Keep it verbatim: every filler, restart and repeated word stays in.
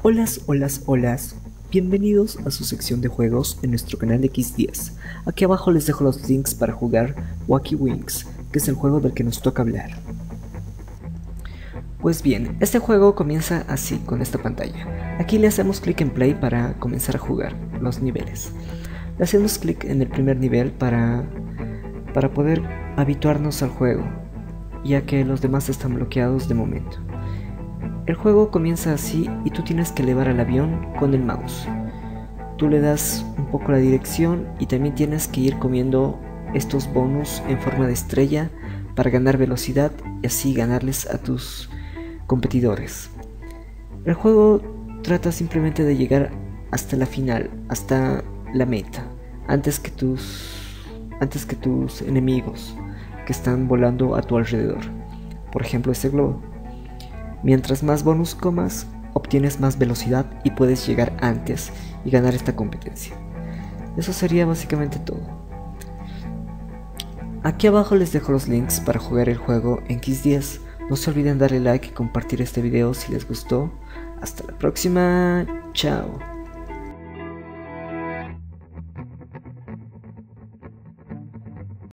Holas, holas, holas. Bienvenidos a su sección de juegos en nuestro canal X diez. Aquí abajo les dejo los links para jugar Wacky Wings, que es el juego del que nos toca hablar. Pues bien, este juego comienza así, con esta pantalla. Aquí le hacemos clic en play para comenzar a jugar los niveles. Le hacemos clic en el primer nivel para, para poder habituarnos al juego, ya que los demás están bloqueados de momento. El juego comienza así y tú tienes que elevar al avión con el mouse. Tú le das un poco la dirección y también tienes que ir comiendo estos bonus en forma de estrella para ganar velocidad y así ganarles a tus competidores. El juego trata simplemente de llegar hasta la final, hasta la meta, antes que tus, antes que tus enemigos que están volando a tu alrededor. Por ejemplo, este globo. Mientras más bonus comas, obtienes más velocidad y puedes llegar antes y ganar esta competencia. Eso sería básicamente todo. Aquí abajo les dejo los links para jugar el juego en X diez. No se olviden darle like y compartir este video si les gustó. Hasta la próxima. Chao.